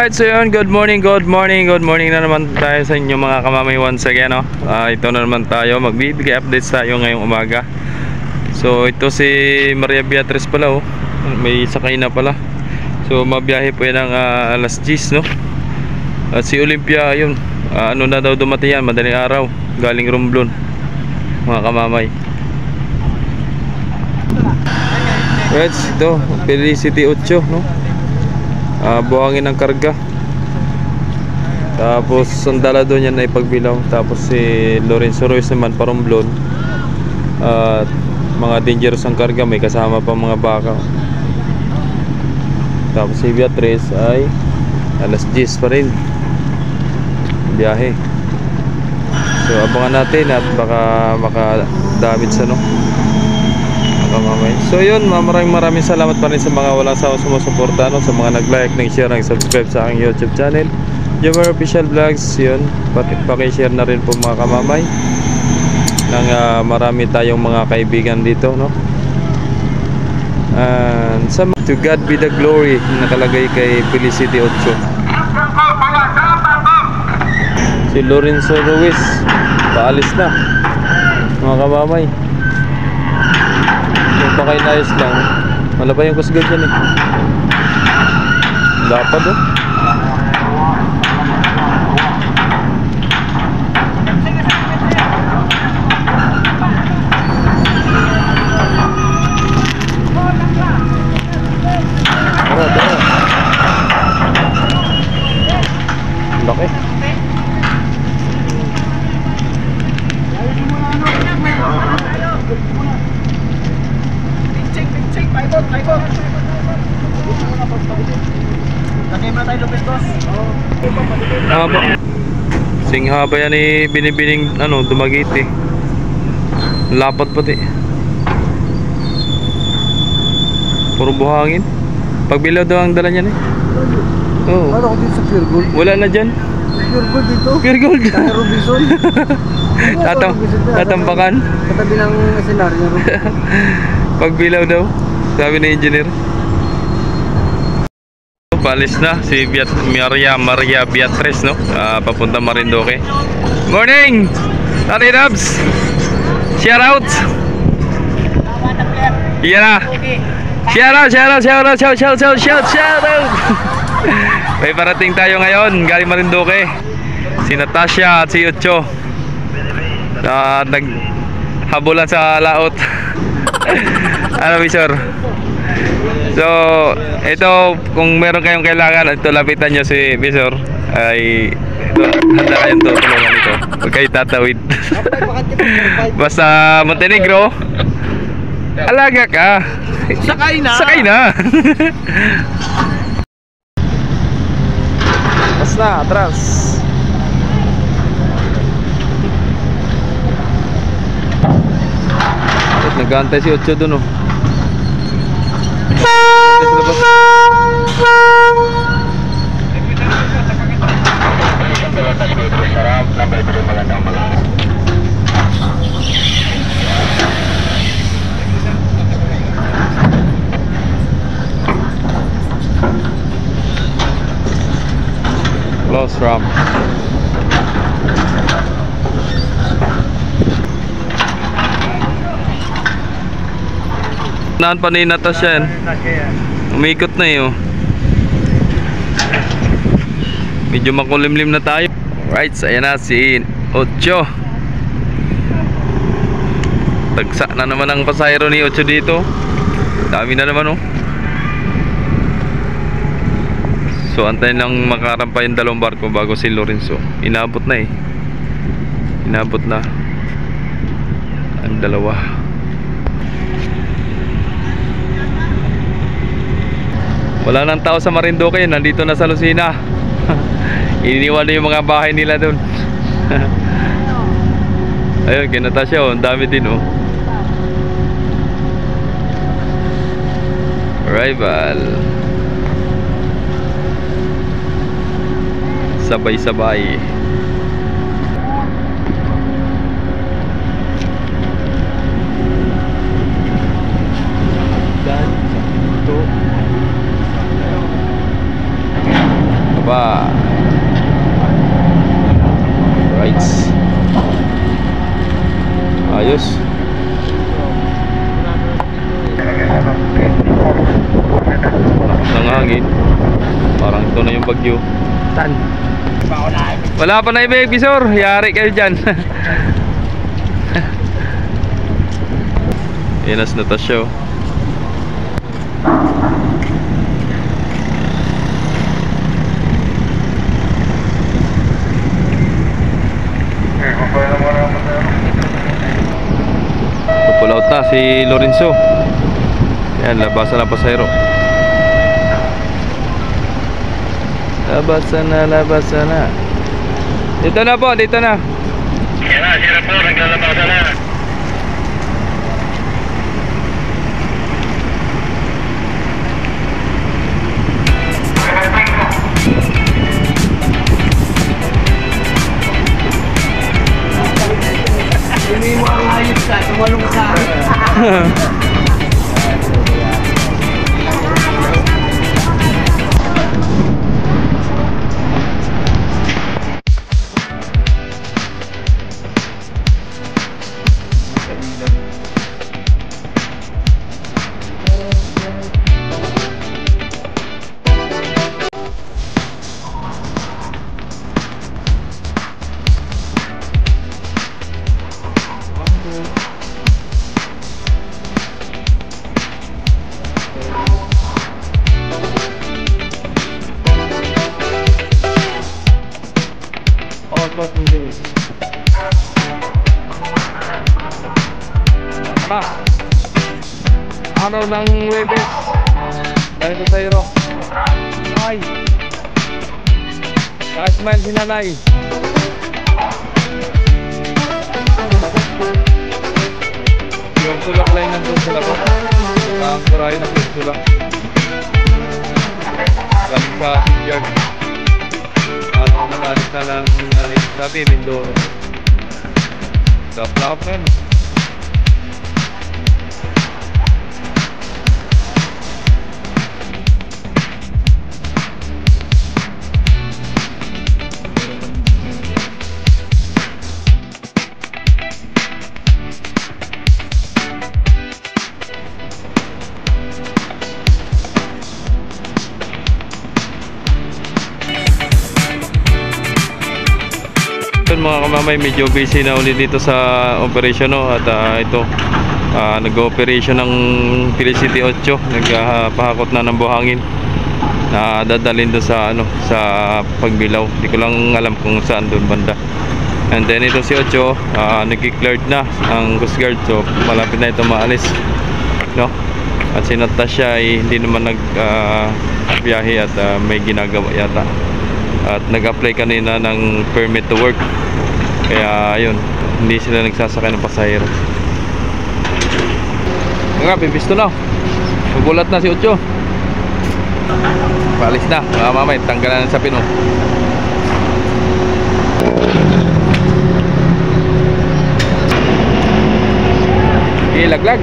Alright, so yun, good morning na naman tayo sa inyo mga kamamay once again, no? Ito na naman tayo, magbibigay updates tayo ngayong umaga. So ito si Maria Beatriz pala, oh. May sakay na pala. So mabiyahe po yan ng alas 10, no? At si Olympia, yun, ano na daw dumating yan, madaling araw, galing Romblon, mga kamamay. Right, ito, Felicity 8, no? Buhangin ng karga. Tapos sandala doon yan na ipagbilaw. Tapos si Lorenzo Ruiz naman Romblon. At mga dangerous ang karga, may kasama pa mga baka. Tapos si Beatriz ay alas 10 pa rin biyahe. So abangan natin at baka makadamage sa, no? So yun, maraming salamat pa rin sa mga walang sawang sumusuporta, no? Sa mga nag-like, nag-share, nag-subscribe sa aking YouTube channel, Jomar Official Vlogs. Yun, paki-share na rin po mga kamamay nang marami tayong mga kaibigan dito, no? And to God be the glory, nakalagay kay Felicity 8. Si Lorenzo Ruiz paalis na mga kamamay. Baka inayos lang. Wala pa yung kusgod dyan, eh. Dapat, oh. Tara. Laki. Singhaba yan eh, binibining ano, Dumaguete. Lapot pati. Puro buhangin. Pagbilaw daw ang dala niyan, eh. Oo. Ano ko dito sa Pure Gold? Wala na dyan. Pure Gold dito? Pure Gold. Kaya Robinson. Tatambakan. Katabi ng senaryo. Pagbilaw daw, sabi ng engineer. Palis na si Maria Beatriz, no? Papunta Marinduque. Morning! Tati Dubs! Shout out! Yan na! Shout out! May parating tayo ngayon, galing Marinduque. Si Natasha at si Ocho. Naghabulan sa laot. Ano, Bisor? So, ito, kung meron kayong kailangan, ito, lapitan nyo si Bisor. Ay, ito, handa kayong tutulungan ito. Huwag kayo tatawid. Basta Montenegro, alaga ka. Sakay na. Basta, atras. Nag-aantay si Ocho dun, oh. Close ramp. Naan pa ni Natasha yan. Umikot na yun. Medyo makulimlim na tayo. Right, ayan na si Ocho. Tagsa na naman ang pasahero ni Ocho dito. Dami na naman, oh. So antayin lang makarampa yung dalawang barko bago si Lorenzo. Inabot na, eh. Inabot na ang dalawa. Wala nang tao sa Marinduque, nandito na sa Lucena. Iniwan na yung mga bahay nila doon. Ayun, kay Natasha, oh, ang dami din, oh. Arrival. Sabay-sabay. Baba. ng bagyo. Tan. Wala pa na ibig, Bisor. Yari kayo dyan. Inas na ta siya. Pull out na si Lorenzo. Yan, labasan na pasahero. Labasan na. Dito na po, dito na. Sira po, naglalabasan na. Hindi mo ang ayos ka, tumalong sa akin. Araw ng Webes dahil sa Sayro. Ay, Kasman si nanay. Yung sulak lang nandun sila ko. Ang kuray na sulak galing sa yard. At nakalit na lang sabi Mindoro. Daplakap na yun. Mga kamamay, medyo busy na ulit dito sa operation, no? At ito nag-operation ng Felicity 8, nagpahakot na ng buhangin na dadalhin doon sa sa Pagbilao. Hindi ko lang alam kung saan doon banda. And then ito si 8 nag-cleared na ang Coast Guard, so malapit na ito maalis, no? At si Natasha ay hindi naman biyahe at may ginagawa yata at nag-apply kanina ng permit to work. Kaya ayun, hindi sila nagsasakay ng pasahero. Nga, pipisto na. Magulat na si Ocho. Paalis na, mga mamay, tanggalan sa pino. Ilaglag.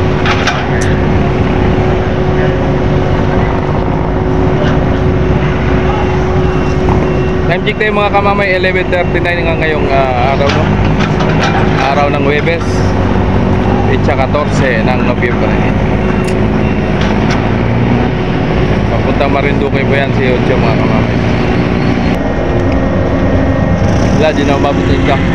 Time check tayo mga kamamay, 11:39 nga ngayong araw, no? Araw ng Huwebes, Petsa 14 ng Nobyembre. Papunta Marinduque po yan si Ocho, mga kamamay. Wala, di na umabot na ka.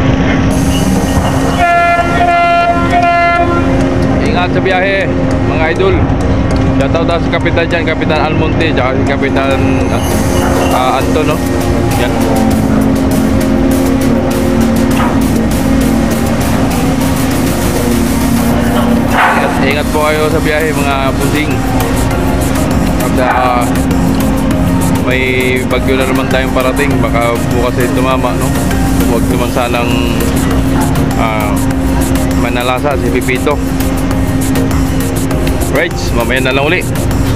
Ingat sa biyahe, mga idol. Shoutout sa kapitan dyan, Kapitan Almonte, tsaka si Kapitan Anton, no? Yan. Ingat po kayo sa biyahe, mga pusing. Pagka may bagyo na naman tayong parating, baka bukas ay tumama, no? Huwag naman sanang manalasa si Pipito. Right, mamaya na lang uli.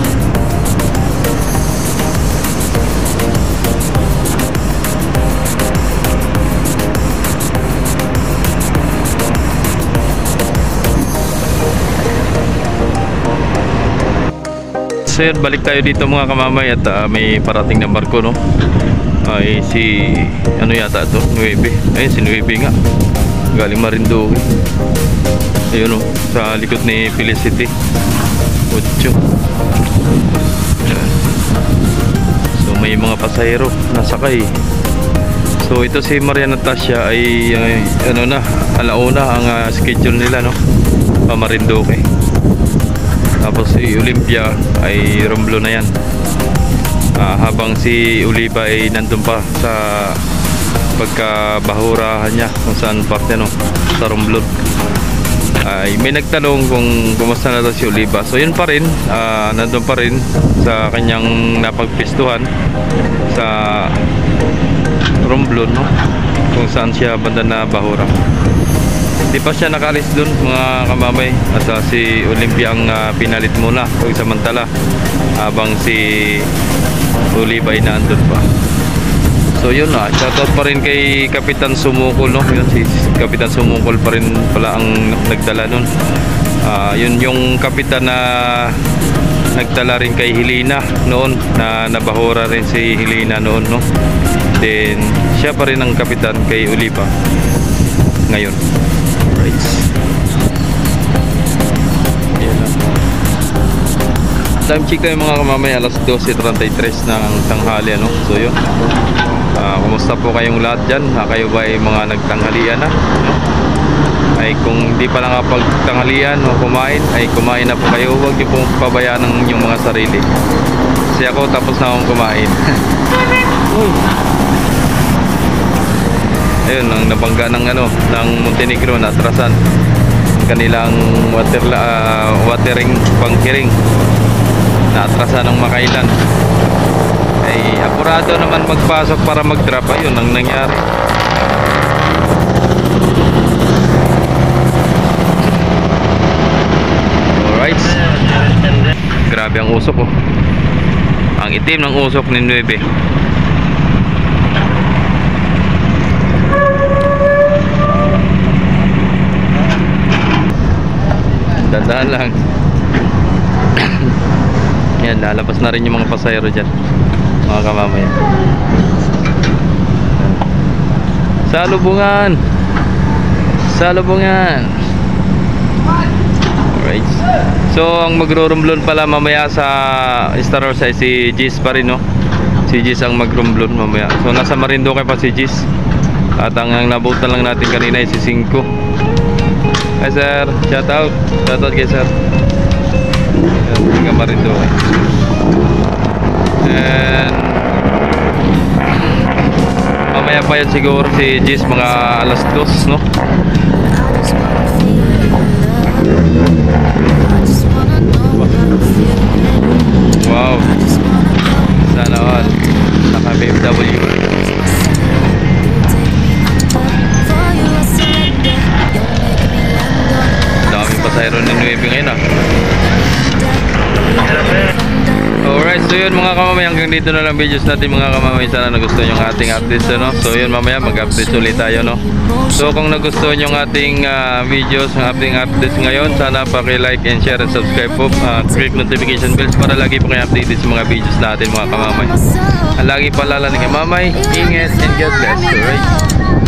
Sir, balik tayo dito mga kamamay at may parating na barko, no? Ay si ano yata to, Nueve. Ayun si Nueve nga. Galing Marinduque. Ayun, no, sa likod ni Felicity 8. So may mga pasahero nasakay. So ito si Maria Natasha ay ano na, alauna ang schedule nila, no, pa Marinduque. Tapos si Olympia ay Romblon na yan. Habang si Oliva ay nandun pa sa pagkabahurahan niya kung saan parte, no, sa Romblon. Ay may nagtanong kung kumusta na daw si Oliva. So yun pa rin, nandun pa rin sa kanyang napagpistuhan sa Romblon, no, kung saan siya banda na bahura. Hindi pa siya nakalis dun, mga kamamay. At si Olympia ang pinalit muna pagsamantala habang si Oliva ay naandun pa. So yun na, shoutout pa rin kay Kapitan Sumukol, no? Yun, si Kapitan Sumukol pa rin pala ang nagdala nun. Yun yung kapitan na nagdala rin kay Helena noon, na nabahura rin si Helena noon, no? Then siya pa rin ang kapitan kay Oliva ngayon. Right. Yan lang. Time check tayo mga kamamay, alas 12:33 ng tanghali, ano? So yun, kumusta po kayong lahat dyan? Kayo ba ay mga nagtanghalian na, no? Ay kung di pa nakapagtanghalian o kumain, ay kumain na po kayo. Huwag niyo pong pabayaan ang inyong mga sarili. Kasi ako tapos na akong kumain. Ayun, ang nabangga ng ano, ng Montenegro, na atrasan ang kanilang watering pangkiring, na atrasan ng Makailan. Ay apurado naman magpasok para mag-drop. Ayun ang nangyari. Alright, grabe ang usok, oh. Ang itim ng usok ni Nueve. Dadaan lang. Yan, lalabas na rin yung mga pasahero dyan, mga kamamaya. Salubungan! Salubungan! Alright. So ang magro-Romblon pala mamaya sa Star Wars ay si Gis pa rin, no? Si Gis ang mag-Romblon mamaya. So nasa Marinduque pa si Gis. At ang nabutan lang natin kanina ay si 5. Hi sir, shout out kay sir. Tiga Marinduque. And mamaya pa yan siguro si Gis, mga alas 2, no? Wow, sana all naka BMW. Daming pasahero ni Nueve ngayon, ah. Alright, so yun mga kamamay, hanggang dito na lang videos natin mga kamamay. Sana nagustuhan yung ating updates, no? So yun, mamaya mag-updates ulit tayo, no? So kung nagustuhan yung ating videos, ang ating updates ngayon, sana paki-like and share and subscribe po. Click notification bells para lagi po kayo updated sa mga videos natin mga kamamay. Lagi paalala ni kamamay, ingat and God bless. Alright.